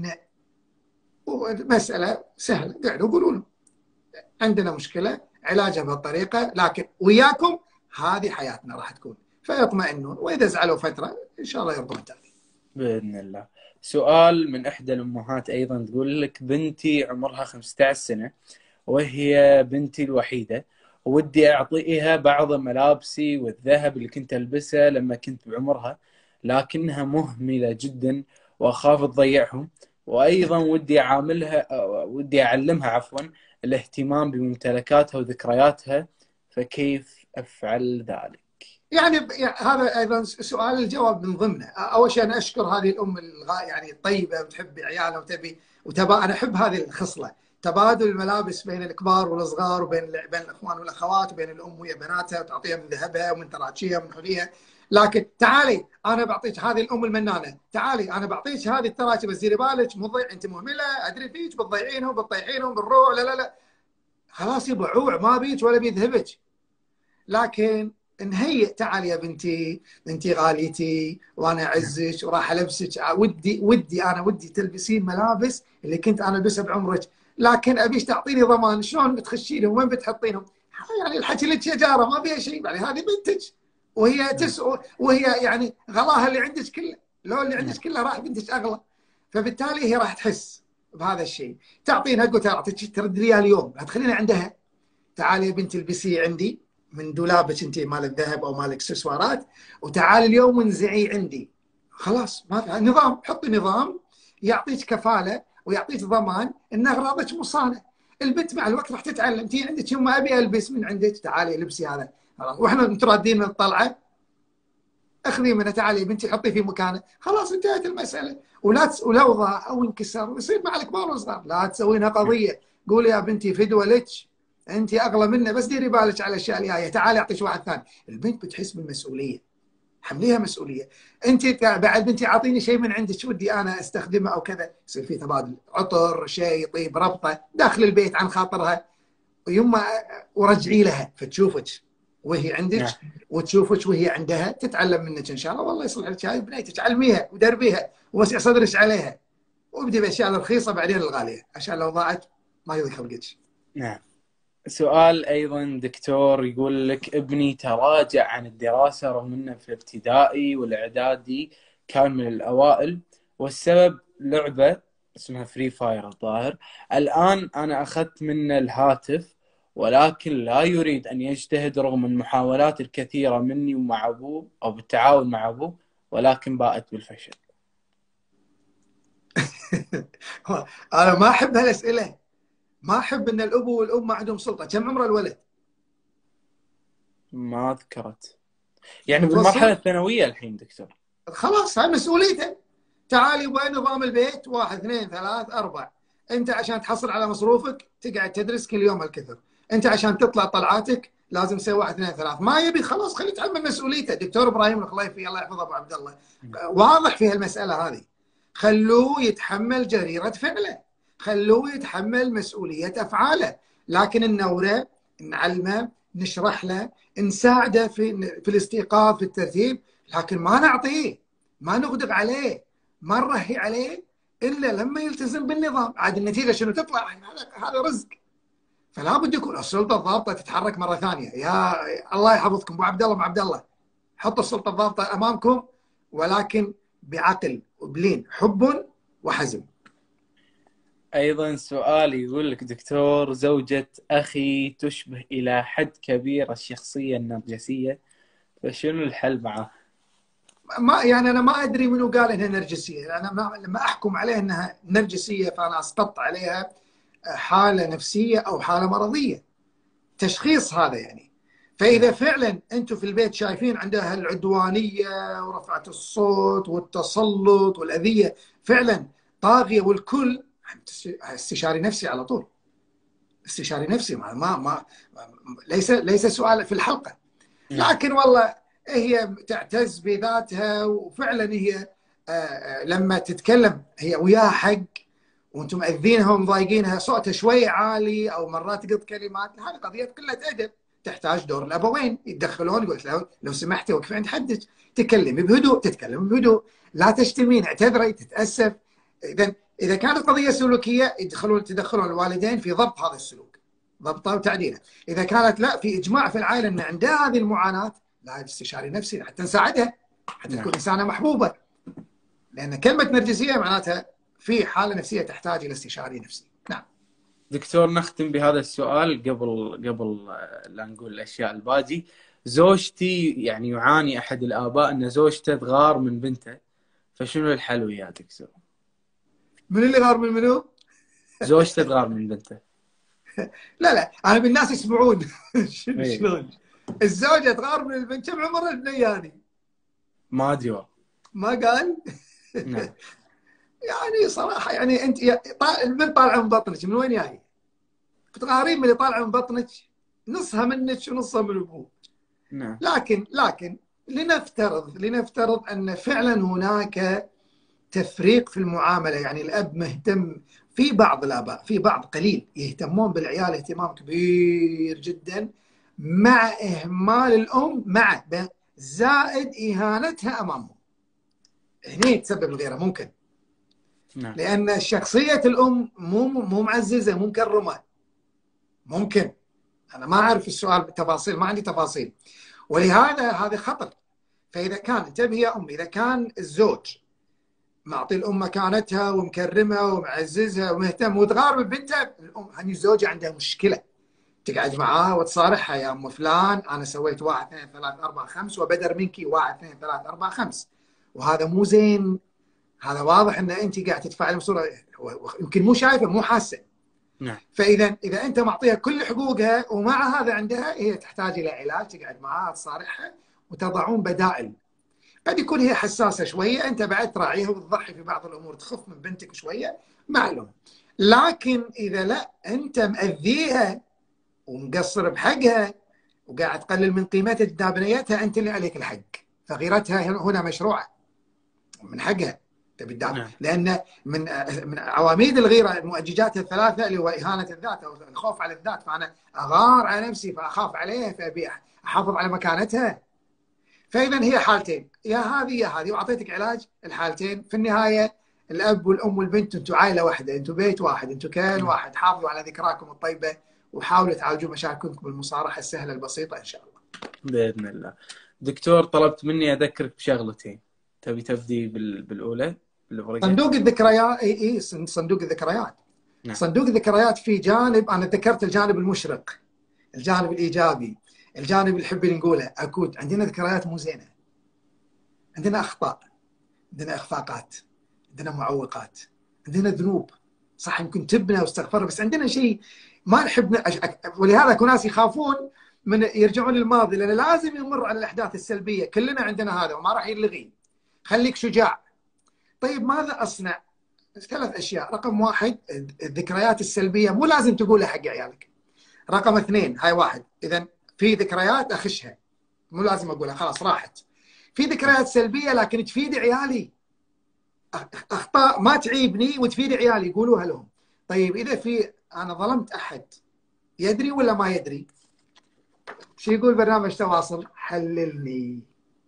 S1: مساله سهله، قاعدوا قولوا له عندنا مشكله، علاجها بهالطريقه، لكن وياكم هذه حياتنا راح تكون، فيطمئنون، واذا زعلوا فتره ان شاء الله يرضون تالي
S2: باذن الله. سؤال من احدى الامهات ايضا، تقول لك بنتي عمرها خمسة عشر سنه وهي بنتي الوحيده، ودي اعطيها بعض ملابسي والذهب اللي كنت البسه لما كنت بعمرها، لكنها مهمله جدا واخاف تضيعهم، وايضا ودي اعاملها ودي اعلمها عفوا الاهتمام بممتلكاتها وذكرياتها، فكيف افعل ذلك؟
S1: يعني هذا ايضا سؤال الجواب من ضمنه. اول شيء انا اشكر هذه الام الغا يعني الطيبه وتحب عيالها وتبي وتبا انا احب هذه الخصله، تبادل الملابس بين الكبار والصغار وبين بين الاخوان والاخوات وبين الام ويا بناتها، وتعطيها من ذهبها ومن تراتشيها ومن حليها. لكن تعالي انا بعطيك هذه الام المنانه، تعالي انا بعطيك هذه التراتشي بس ديري بالك مو ضيع، انت مهمله ادري فيك بتضيعينهم وبتطيحينهم بالروع، لا لا لا خلاص يبا عوع ما بيك ولا بيذهبك. لكن نهيئ، تعال يا بنتي انت غاليتي وانا اعزك وراح البسك، ودي ودي انا ودي تلبسين ملابس اللي كنت انا البسها بعمرك، لكن ابيش تعطيني ضمان شلون بتخشينهم وين بتحطينهم. يعني الحكي لك شجاره ما فيها شيء، يعني هذه بنتك وهي تسوى وهي يعني غلاها اللي عندك كله، لو اللي عندك كله راح بنتك اغلى، فبالتالي هي راح تحس بهذا الشيء. تعطينها قلت اعطيك ترد لي اليوم، لا تخلينا عندها. تعالي يا بنتي البسي عندي من دولابك انت مال الذهب او مال الاكسسوارات، وتعالي اليوم انزعي عندي. خلاص ما في نظام، حطي نظام يعطيك كفاله ويعطيك ضمان ان اغراضك مصانه. البنت مع الوقت راح تتعلم، انت عندك يوم ما ابي البس من عندك، تعالي البسي هذا خلاص، واحنا مترادين من الطلعه اخذي منه، تعالي بنتي حطي في مكانه، خلاص انتهت المساله. ولا تس... ولو ضاع او انكسر ويصير مع الكبار والصغار لا تسوينها قضيه، قولي يا بنتي فدوه لك انت اغلى منه، بس ديري بالك على الاشياء الجايه، تعالي اعطيك واحد ثاني. البنت بتحس بالمسؤوليه، حمليها مسؤوليه. انت بعد بنتي اعطيني شيء من عندك ودي انا استخدمه او كذا، يصير في تبادل، عطر شيء طيب ربطه داخل البيت عن خاطرها، ويما ورجعي لها فتشوفك وهي عندك وتشوفك وهي عندها، تتعلم منك ان شاء الله. والله يصلح لك هاي بنيتك، علميها ودربيها ووسع صدرك عليها، وابدي بالاشياء الرخيصه بعدين الغاليه عشان لو ضاعت ما يضيق خلقك.
S2: نعم. سؤال أيضا دكتور، يقول لك ابني تراجع عن الدراسة رغم أنه في الابتدائي والإعدادي كان من الأوائل، والسبب لعبة اسمها فري فاير الظاهر. الآن أنا أخذت منه الهاتف ولكن لا يريد أن يجتهد رغم المحاولات الكثيرة مني ومع أبوه أو بالتعاون مع أبوه، ولكن باءت بالفشل.
S1: أنا ما أحب هالأسئلة، ما أحب أن الأبو والأم ما عندهم سلطة. كم عمره الولد؟
S2: ما ذكرت، يعني بالمرحلة الثانوية الحين دكتور.
S1: خلاص هاي مسؤوليته. تعالي وين نظام البيت؟ واحد اثنين ثلاث أربع. أنت عشان تحصل على مصروفك تقعد تدرس كل يوم هالكثر، أنت عشان تطلع طلعاتك لازم تسوي واحد اثنين ثلاث. ما يبي خلاص خليه يتحمل مسؤوليته. دكتور إبراهيم الخليفي الله يحفظه أبو عبد الله واضح في هالمسألة هذه، خلوه يتحمل جريرة فعله، خلوه يتحمل مسؤولية أفعاله. لكن النورة نعلمه، نشرح له، نساعده في في الاستيقاظ في الترتيب، لكن ما نعطيه، ما نغدق عليه، ما نرهي عليه الا لما يلتزم بالنظام. عاد النتيجه شنو تطلع؟ هذا هذا رزق. فلا بد يكون السلطه الضابطه تتحرك مره ثانيه. يا الله يحفظكم ابو عبد الله ابو عبد الله، حطوا السلطه الضابطه امامكم ولكن بعقل وبلين، حب وحزم.
S2: أيضا سؤال يقول لك دكتور، زوجة أخي تشبه إلى حد كبير الشخصية النرجسية، فشنو الحل معه؟
S1: ما يعني أنا ما أدري منو قال إنها نرجسية. أنا ما لما أحكم عليها إنها نرجسية فأنا أسقط عليها حالة نفسية أو حالة مرضية، تشخيص هذا يعني. فإذا فعلا أنتم في البيت شايفين عندها العدوانية ورفعة الصوت والتسلط والأذية فعلا طاغية والكل، استشاري نفسي على طول، استشاري نفسي. ما ما, ما ليس ليس سؤال في الحلقة. لكن والله هي تعتز بذاتها وفعلا هي لما تتكلم هي وياها حق، وانتم مأذينها ومضايقينها، صوتها شوي عالي او مرات تقط كلمات، هذه قضيه قله ادب تحتاج دور الابوين يتدخلون. يقول لو لو سمحتي وقفي عند حدك، تكلمي بهدوء، تتكلمي بهدوء، لا تشتمين، اعتذري، تتاسف. اذا اذا كانت قضيه سلوكيه يدخلون يتدخلون الوالدين في ضبط هذا السلوك. ضبطها وتعديلها. اذا كانت لا، في اجماع في العائله ان عندها هذه المعاناه، لا استشاري نفسي حتى نساعدها، حتى نعم. تكون انسانه محبوبه. لان كلمه نرجسيه معناتها في حاله نفسيه تحتاج الى استشاري نفسي. نعم.
S2: دكتور، نختم بهذا السؤال قبل قبل لا نقول الاشياء الباقي. زوجتي يعني يعاني احد الاباء ان زوجته تغار من بنته، فشنو الحل وياه دكتور؟
S1: من اللي غار من منو؟
S2: زوجته تغار من بنته.
S1: لا لا، انا بالناس يسمعون. شنو شلون؟ الزوجه تغار من البنت، كم عمر البنياني؟
S2: ما ادري.
S1: ما قال؟
S2: نعم.
S1: يعني صراحه يعني انت من طالعه من بطنك من وين جاي؟ بتغارين من اللي طالعه من بطنك، نصها منك ونصها من ابوك.
S2: نعم.
S1: لكن لكن لنفترض لنفترض ان فعلا هناك تفريق في المعامله، يعني الاب مهتم، في بعض الاباء، في بعض قليل يهتمون بالعيال اهتمام كبير جدا مع اهمال الام، مع زائد اهانتها امامهم. هني تسبب الغيره ممكن.
S2: نعم.
S1: لان شخصيه الام مو مو معززه، مو مكرمه. ممكن. انا ما اعرف السؤال بالتفاصيل، ما عندي تفاصيل، ولهذا هذا خطر. فاذا كان، انتبه يا ام، اذا كان الزوج معطي الام مكانتها ومكرمها ومعززها ومهتم وتغار ببنتها، الام هني الزوجه عندها مشكله. تقعد معاها وتصارحها، يا ام فلان انا سويت واحد اثنين ثلاث اربع خمس وبدر منك واحد اثنين ثلاث اربع خمس، وهذا مو زين. هذا واضح ان انت قاعد تتفاعل بصوره يمكن مو شايفه، مو حاسه.
S2: نعم.
S1: فاذا اذا انت معطيها كل حقوقها ومع هذا عندها، هي تحتاج الى علاج، تقعد معاها تصارحها وتضعون بدائل. قد يكون هي حساسه شويه، انت بعد تراعيها وتضحي في بعض الامور، تخف من بنتك شويه، معلوم. لكن اذا لا، انت مأذيها ومقصر بحقها وقاعد تقلل من قيمتها قدام بنيتها، انت اللي عليك الحق. فغيرتها هنا مشروعه، من حقها تبي تدافع. نعم. لان من من عواميد الغيره مؤججاتها الثلاثه اللي هو اهانه الذات او الخوف على الذات. فانا اغار على نفسي فاخاف عليها، فابي احافظ على مكانتها. فاذا هي حالتين، يا هذه يا هذه، واعطيتك علاج الحالتين. في النهايه الاب والام والبنت انتم عائله واحده، انتم بيت واحد، انتم كيان واحد. حافظوا على ذكراكم الطيبه وحاولوا تعالجوا مشاكلكم بالمصارحه السهله البسيطه ان شاء الله. باذن
S2: الله. دكتور، طلبت مني اذكرك بشغلتين، تبي تبدي بالاولى؟
S1: صندوق الذكريات. اي اي صندوق الذكريات. نعم. صندوق الذكريات في جانب، انا ذكرت الجانب المشرق، الجانب الايجابي، الجانب اللي نحب نقوله. اكو عندنا ذكريات مو زينه، عندنا اخطاء، عندنا اخفاقات، عندنا معوقات، عندنا ذنوب. صح يمكن تبنا واستغفرنا، بس عندنا شيء ما نحب. ولهذا اكو ناس يخافون من يرجعون للماضي، لان لازم يمر على الاحداث السلبيه. كلنا عندنا هذا وما راح يلغي. خليك شجاع. طيب ماذا اصنع؟ ثلاث اشياء. رقم واحد، الذكريات السلبيه مو لازم تقولها حق عيالك. رقم اثنين، هاي واحد، اذا في ذكريات اخشها، مو لازم اقولها، خلاص راحت. في ذكريات سلبيه لكن تفيد عيالي، اخطاء ما تعيبني وتفيد عيالي، قولوها لهم. طيب اذا في انا ظلمت احد، يدري ولا ما يدري؟ شو يقول برنامج تواصل؟ حللني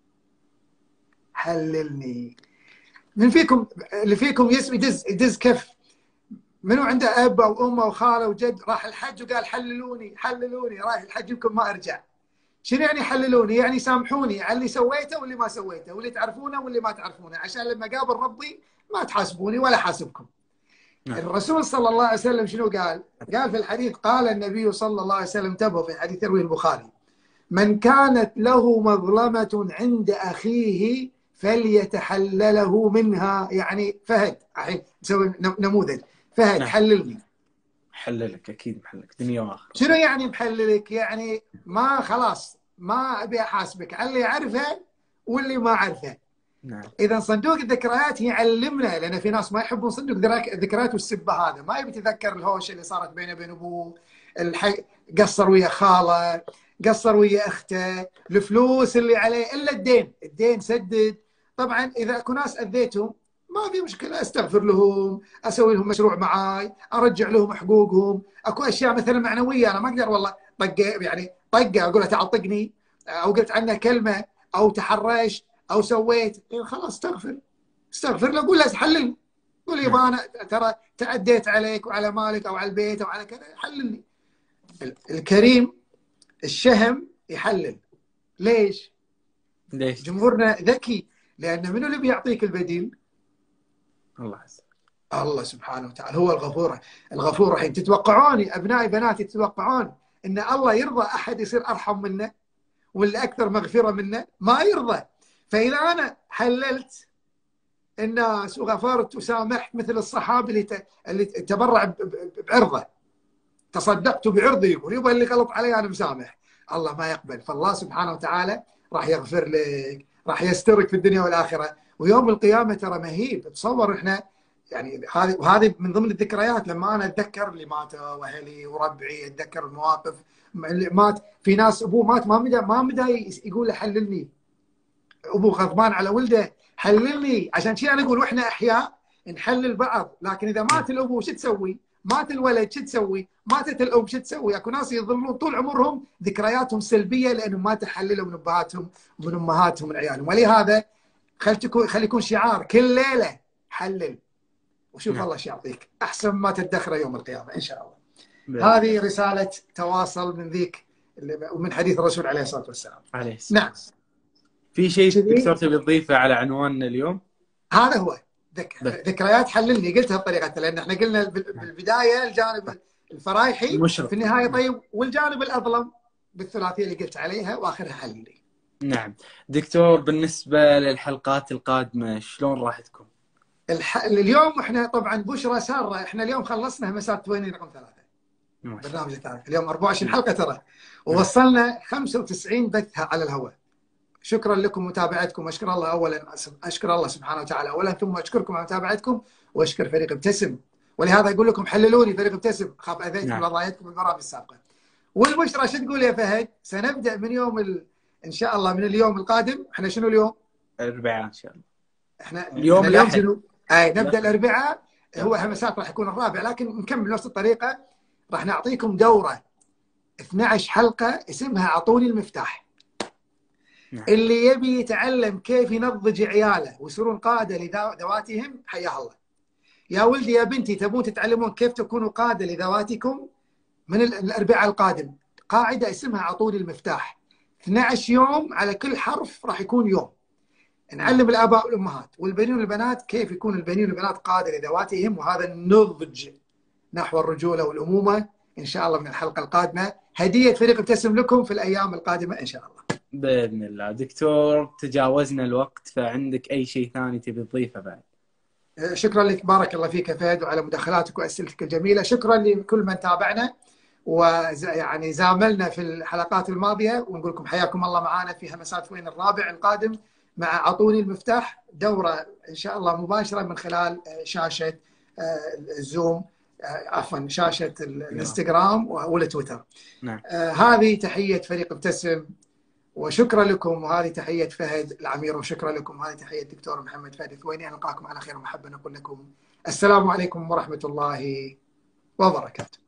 S1: حللني. من فيكم اللي فيكم يدز يدز كف منو عنده اب او ام او خاله وجد راح الحج وقال حللوني حللوني، رايح الحج يمكن ما ارجع. شنو يعني حللوني؟ يعني سامحوني على اللي سويته واللي ما سويته، واللي تعرفونه واللي ما تعرفونه، عشان لما قابل ربي ما تحاسبوني ولا حاسبكم. نعم. الرسول صلى الله عليه وسلم شنو قال؟ قال في الحديث، قال النبي صلى الله عليه وسلم، انتبهوا في حديث يرويه البخاري: من كانت له مظلمة عند أخيه فليتحلله منها. يعني فهد، الحين نسوي نموذج. فهد، نعم. حللني.
S2: حللك اكيد، محلك دنيا واخره.
S1: شنو يعني محللك؟ يعني ما خلاص ما ابي احاسبك على اللي اعرفه واللي ما اعرفه.
S2: نعم.
S1: اذا صندوق الذكريات يعلمنا، لان في ناس ما يحبون صندوق الذكريات والسبه هذا، ما يبي يتذكر الهوشه اللي صارت بينه وبين ابوه، الحي... قصر ويا خاله، قصر ويا اخته، الفلوس اللي عليه، الا الدين، الدين سدد. طبعا اذا اكو ناس اذيتهم ما في مشكله، استغفر لهم، اسوي لهم مشروع معاي، ارجع لهم حقوقهم. اكو اشياء مثلا معنويه انا ما اقدر والله طقه، يعني طقه اقول له تعال طقني، او قلت عنه كلمه، او تحرشت، او سويت، إيه خلاص استغفر استغفر له، قول له حللني، قول يبا انا ترى تعديت عليك وعلى مالك او على البيت او على كذا، حللني. الكريم الشهم يحلل. ليش؟
S2: ليش؟
S1: جمهورنا ذكي، لأن منو اللي بيعطيك البديل؟
S2: الله عز
S1: الله سبحانه وتعالى هو الغفور. الغفور الرحيم. تتوقعوني أبنائي بناتي تتوقعون أن الله يرضى أحد يصير أرحم منه ولا أكثر مغفرة منه؟ ما يرضى. فإذا أنا حللت الناس وغفرت وسامحت مثل الصحابي اللي اللي تبرع بعرضه، تصدقت بعرضي، يقول يبغى اللي غلط علي أنا مسامح، الله ما يقبل. فالله سبحانه وتعالى راح يغفر لك، راح يسترك في الدنيا والآخرة، ويوم القيامة ترى مهيب. تصور إحنا يعني هذه وهذه من ضمن الذكريات، لما أنا أتذكر اللي ماتوا وأهلي وربعي، أتذكر المواقف اللي مات في ناس أبوه مات ما مدى ما مدى يقول له حللني، أبوه غضبان على ولده حللني. عشان شيء أنا أقول وإحنا أحياء نحلل بعض، لكن إذا مات الأبو شو تسوي؟ مات الولد شو تسوي؟ ماتت الأم شو تسوي؟ اكو ناس يظلون طول عمرهم ذكرياتهم سلبية لأنهم ما تحللوا من أبهاتهم ومن أمهاتهم من عيالهم. ولهذا خل تكون خلي يكون شعار كل ليلة حلل، وشوف نعم. الله شو يعطيك أحسن ما تدخره يوم القيامة إن شاء الله. بل. هذه رسالة تواصل من ذيك ومن حديث الرسول عليه الصلاة والسلام.
S2: عليه الصلاة.
S1: نعم.
S2: في شيء دكتور تبي تضيفه على عنواننا اليوم؟
S1: هذا هو ذك... ذكريات حللني، قلتها بطريقة، لأن احنا قلنا بالبداية الجانب الفرايحي المشرف. في النهاية طيب، والجانب الأظلم بالثلاثية اللي قلت عليها وآخرها حللي.
S2: نعم دكتور، بالنسبة للحلقات القادمة شلون راح تكون؟
S1: الح... اليوم احنا طبعا بشرى سارة، احنا اليوم خلصنا همسات تويني رقم ثلاثة، برنامج الثالث اليوم أربعة وعشرين حلقة ترى، ووصلنا خمسة وتسعين بث على الهواء. شكرا لكم متابعتكم، اشكر الله اولا، اشكر الله سبحانه وتعالى اولا، ثم اشكركم على متابعتكم، واشكر فريق ابتسم. ولهذا اقول لكم حللوني فريق ابتسم، خاف اذيتكم نعم. وضايقتكم بالبرامج السابقه. والبشرى شو تقول يا فهد؟ سنبدا من يوم ال... ان شاء الله من اليوم القادم. احنا شنو اليوم؟
S2: الاربعاء ان شاء الله.
S1: احنا اليوم اليوم شنو؟ اي نبدا الاربعاء، هو همسات راح يكون الرابع، لكن نكمل نفس الطريقه. راح نعطيكم دوره اثنتي عشرة حلقه اسمها اعطوني المفتاح. نعم. اللي يبي يتعلم كيف ينضج عياله ويصيرون قاده لذواتهم حياه الله. يا ولدي يا بنتي تبون تتعلمون كيف تكونوا قاده لذواتكم؟ من الاربعاء القادم قاعده اسمها اعطوني المفتاح، اثنتي عشرة يوم على كل حرف راح يكون يوم. نعلم الاباء والامهات والبنين والبنات كيف يكون البنين والبنات قاده لذواتهم، وهذا النضج نحو الرجوله والامومه ان شاء الله من الحلقه القادمه. هديه فريق ابتسم لكم في الايام القادمه ان شاء الله
S2: باذن الله. دكتور تجاوزنا الوقت، فعندك اي شيء ثاني تبي تضيفه بعد؟
S1: شكرا لك، بارك الله فيك يا فهد وعلى مداخلاتك واسئلتك الجميله. شكرا لكل من تابعنا ويعني زاملنا في الحلقات الماضيه، ونقول لكم حياكم الله معنا في همسات وين الرابع القادم مع اعطوني المفتاح، دوره ان شاء الله مباشره من خلال شاشه الزوم، عفوا شاشه الانستغرام والتويتر. نعم. هذه تحيه فريق ابتسم وشكرا لكم، وهذه تحيه فهد العمير، وشكرا لكم، وهذه تحيه الدكتور محمد فهد الثويني. نلقاكم على خير ومحبه، نقول لكم السلام عليكم ورحمه الله وبركاته.